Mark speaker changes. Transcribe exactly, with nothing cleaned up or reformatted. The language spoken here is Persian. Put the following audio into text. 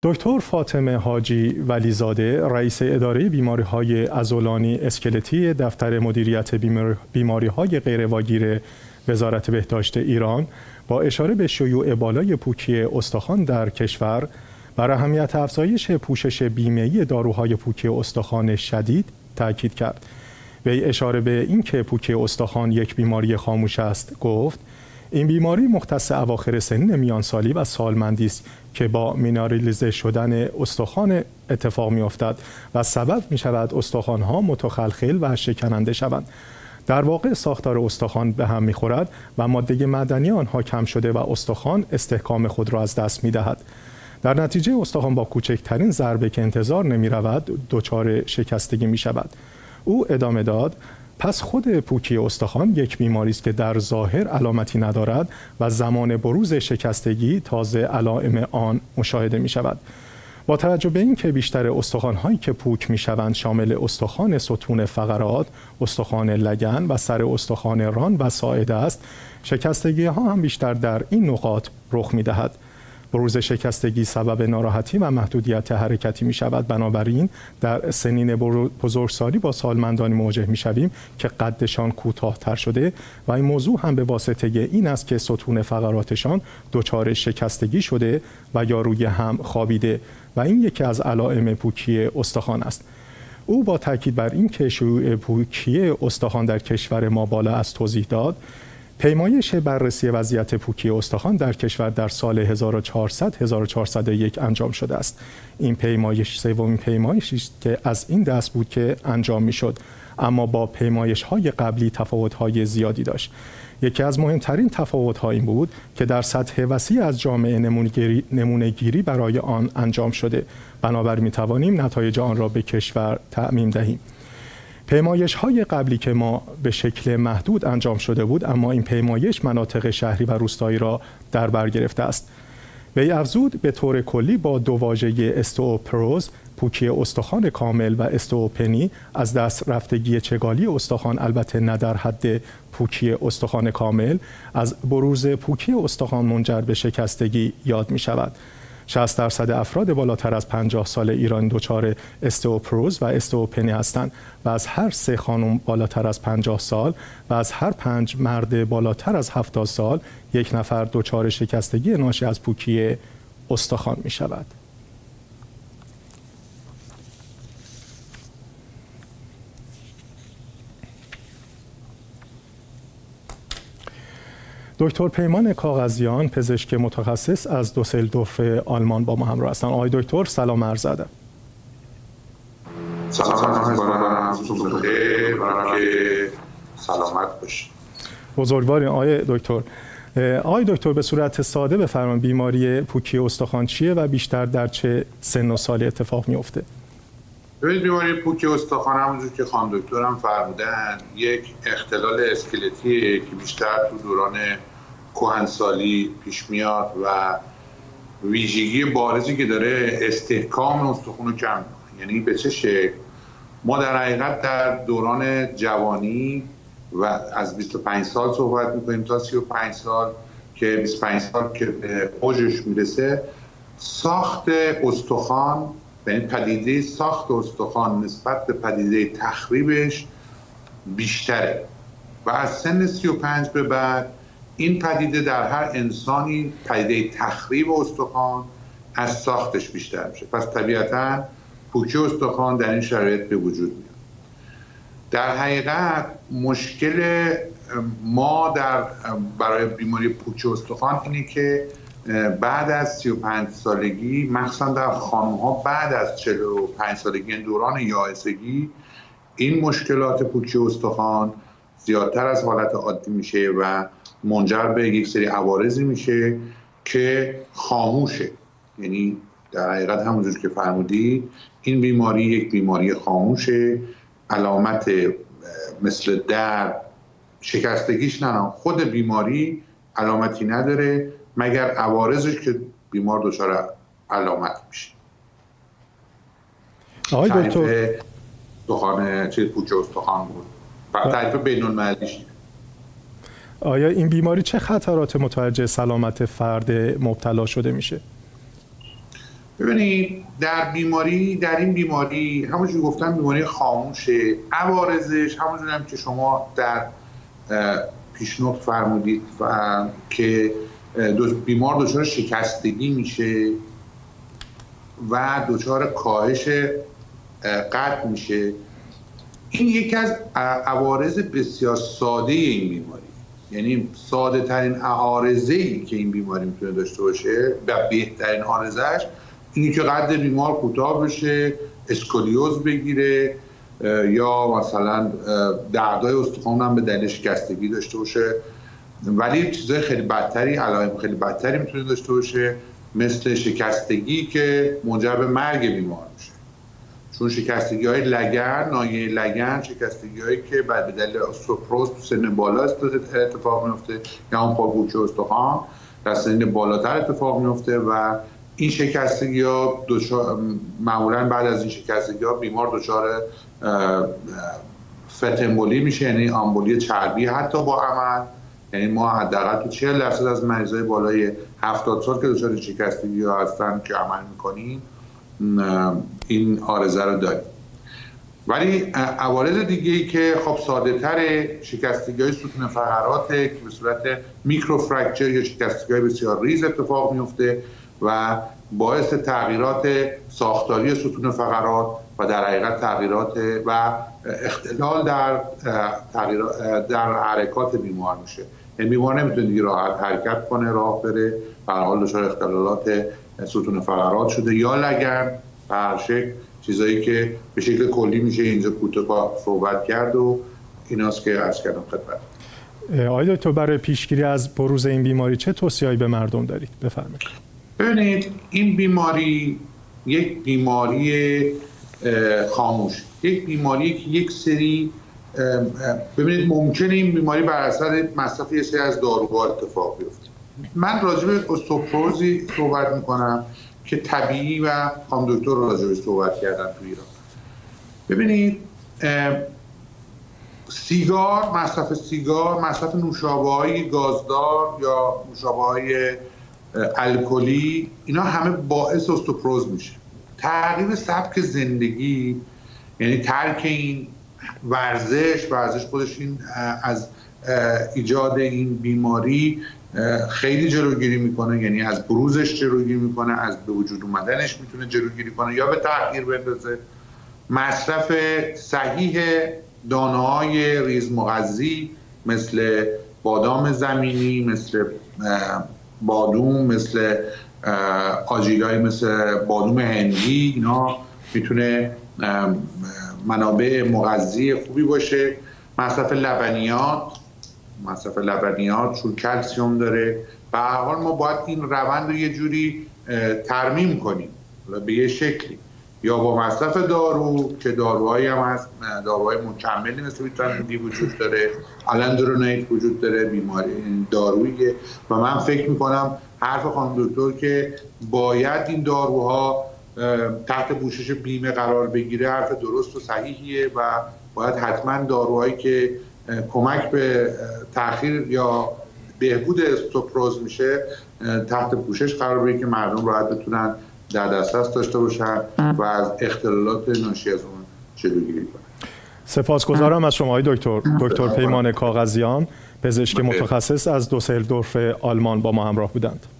Speaker 1: دکتر فاطمه حاجی ولیزاده رئیس اداره بیماری‌های عضلانی اسکلتی دفتر مدیریت بیماری‌های غیرواگیر وزارت بهداشت ایران با اشاره به شیوع بالای پوکی استخوان در کشور بر اهمیت افزایش پوشش بیمه‌ای داروهای پوکی استخوان شدید تاکید کرد. وی اشاره به اینکه پوکی استخوان یک بیماری خاموش است گفت: این بیماری مختص اواخر سنین میانسالی و سالمندی است که با مینرالیزه شدن استخوان اتفاق می‌افتد و سبب می‌شود استخوان‌ها متخلخل و شکننده شوند. در واقع ساختار استخوان به هم می‌خورد و ماده معدنی آنها کم شده و استخوان استحکام خود را از دست می‌دهد. در نتیجه استخوان با کوچکترین ضربه که انتظار نمی‌رود دچار شکستگی می‌شود. او ادامه داد: پس خود پوکی استخوان یک بیماری است که در ظاهر علامتی ندارد و زمان بروز شکستگی تازه علائم آن مشاهده می شود. با توجه به اینکه بیشتر استخوان‌هایی که پوک می‌شوند شامل استخوان ستون فقرات، استخوان لگن و سر استخوان ران و ساعده است، شکستگی‌ها هم بیشتر در این نقاط رخ می‌دهد. بروز شکستگی سبب ناراحتی و محدودیت حرکتی می شود. بنابراین در سنین بزرگسالی با سالمندانی مواجه می شویم که قدشان کوتاه‌تر شده و این موضوع هم به واسطه این است که ستون فقراتشان دچار شکستگی شده و یا روی هم خوابیده و این یکی از علائم پوکی استخوان است. او با تاکید بر این که شیوع پوکی استخوان در کشور ما بالا است توضیح داد: پیمایش بررسی وضعیت پوکی استخوان در کشور در سال هزار و چهارصد تا هزار و چهارصد و یک انجام شده است. این پیمایش سومین پیمایشی است که از این دست بود که انجام می‌شد، اما با پیمایش‌های قبلی تفاوت‌های زیادی داشت. یکی از مهمترین تفاوت‌ها این بود که در سطح وسیع از جامعه نمونه‌گیری برای آن انجام شده. بنابراین می‌توانیم نتایج آن را به کشور تعمیم دهیم. پیمایش‌های قبلی که ما به شکل محدود انجام شده بود، اما این پیمایش مناطق شهری و روستایی را در بر گرفته است. وی افزود: به طور کلی با دو واژه استئوپروز، پوکی استخوان کامل، و استئوپنی، از دست رفتگی چگالی استخوان، البته نه در حد پوکی استخوان کامل، از بروز پوکی استخوان منجر به شکستگی یاد می شود. شصت درصد افراد بالاتر از پنجاه سال ایران دچار استئوپروز و استئوپنی هستند و از هر سه خانم بالاتر از پنجاه سال و از هر پنج مرد بالاتر از هفتاد سال یک نفر دچار شکستگی ناشی از پوکی استخوان می شود. دکتر پیمان کاغذیان، پزشک متخصص از دوسلدورف آلمان با ما همراه هستند. آقای دکتر سلام عرض ادب.
Speaker 2: سلام می‌کنم، صبح بخیر، برای سلامت باشید.
Speaker 1: بزرگوارین آقای دکتر. آقای دکتر به صورت ساده بفرمایید بیماری پوکی استخوان چیه و بیشتر در چه سن و سالی اتفاق میفته؟
Speaker 2: ببینید، بیماری پوکی استخوان همونجور که خانم دکتر هم فرمودن یک اختلال اسکلتیه که بیشتر تو دوران کهنسالی پیش میاد و ویژگی بارزی که داره استحکام استخوان رو کم میکنه. یعنی به چه شکل؟ ما در حقیقت در دوران جوانی و از بیست و پنج سال صحبت میکنیم تا سی و پنج سال که بیست و پنج سال که به اوجش میرسه، ساخت استخوان، یعنی پدیده ساخت استخوان نسبت به پدیده تخریبش بیشتره و از سن سی و پنج به بعد این پدیده در هر انسانی پدیده تخریب استخوان از ساختش بیشتر میشه. پس طبیعتاً پوکی استخوان در این شرایط به وجود میاد. در حقیقت مشکل ما در برای بیماری پوکی استخوان اینه که بعد از سی و پنج سالگی، مخصوصا در خانم‌ها بعد از چهل و پنج سالگی، این دوران یائسگی، این مشکلات پوکی استخوان زیادتر از حالت عادی میشه و منجر به یک سری عوارضی میشه که خاموشه. یعنی در حقیقت همونجور که فرمودید این بیماری یک بیماری خاموشه. علامت مثل درد، شکستگیش نه، خود بیماری علامتی نداره مگر عوارضش که بیمار دچار علامت میشه.
Speaker 1: آقای دکتر
Speaker 2: استخوان چه پوکی استخوان بود تعریف بین‌المللیش.
Speaker 1: آیا این بیماری چه خطرات متوجه سلامت فرد مبتلا شده میشه؟
Speaker 2: ببینید در بیماری در این بیماری همونجور گفتم بیماری خاموشه، عوارضش همونجور هم که شما در پیشنهاد فرمودید و که بیمار دچار شکستگی میشه و دچار کاهش قد میشه. این یکی از عوارض بسیار ساده این بیماری، یعنی ساده ترین عارضه‌ای که این بیماری میتونه داشته باشه و بهترین عارضش اینی که قد بیمار کوتاه بشه، اسکولیوز بگیره یا مثلا دردای استخوان هم به دلیل شکستگی داشته باشه. ولی چیزای خیلی بدتری، علائم خیلی بدتری میتونه داشته باشه، مثل شکستگی که منجر به مرگ بیمار میشه. چون شکستگی های لگن، ناحیه لگن، شکستگی هایی که بعد به دلیل استوپروز تو سن بالا اتفاق میفته یا اون پاپوچه استخوان در سن بالاتر اتفاق میفته و این شکستگی ها معمولا بعد از این شکستگی ها بیمار دچار فت امبولی میشه، یعنی آمبولی چربی حتی با عمل. یعنی ما حداقل تو چهل درصد از مریضای بالای هفتاد سال که دچار شکستگی ها هستن که عمل میکنیم این عارضه رو داریم. ولی عوارض دیگه ای که خب ساده تره، شکستگی های ستون فقراته که به صورت میکرو فرکچر یا شکستگی های بسیار ریز اتفاق میفته و باعث تغییرات ساختاری ستون فقرات و در حقیقت تغییرات و اختلال در در حرکات بیمار میشه. این بیمار نمیتونه دیگه راحت حرکت کنه، راه بره، به هر حال دچار اختلالات ستون فقرات شده یا لگن به هر شکل، چیزایی که به شکل کلی میشه اینجا کوتاه صحبت کرد و ایناست که عرض کردم خدمت.
Speaker 1: آقای دکتر برای پیشگیری از بروز این بیماری چه توصیه‌ای به مردم دارید؟ بفرمایید.
Speaker 2: ببینید این بیماری یک بیماری خاموش، یک بیماری که یک سری ببینید ممکنه این بیماری بر اثر مصرف یه سری از داروها اتفاق بیفته. من راجع به استوپروزی صحبت میکنم که طبیعی و خانم دکتر راجع بهش صحبت کردن تو ایران. ببینید سیگار، مصرف سیگار، مصرف نوشابه‌های گازدار یا نوشابه‌های الکلی، اینا همه باعث استوپروز میشه. تغییر سبک زندگی، یعنی ترک این ورزش ورزش خودش این از ایجاد این بیماری خیلی جلوگیری میکنه، یعنی از بروزش جلوگیری میکنه، از به وجود اومدنش میتونه جلوگیری کنه یا به تغییر بندازه. مصرف صحیح دانه‌های ریزمغذی مثل بادام زمینی، مثل بادوم، مثل آجیلای مثل بادوم هندی، اینا میتونه منابع مغذی خوبی باشه. مصرف لبنیات، مصرف لبنیات چون کلسیم داره. به هر حال ما باید این روند رو یه جوری ترمیم کنیم به یه شکلی، یا با مصرف دارو که داروهایی هم هست، داروهای مکملی مثل ویتامین دی وجود داره، آلندرونیت وجود داره، بیماری داروییه و من فکر میکنم حرف خانم دکتر که باید این داروها تحت پوشش بیمه قرار بگیره حرف درست و صحیحیه و باید حتما داروهایی که کمک به تأخیر یا بهبود استوپروز میشه تحت پوشش قرار بگیره که مردم راحت بتونن در دسترس داشته باشن و از اختلالات ناشی از اون جلوگیری کنن.
Speaker 1: سپاسگزارم از شما دکتر دکتر پیمان کاغذیان، پزشک متخصص از دوسلدورف آلمان با ما همراه بودند.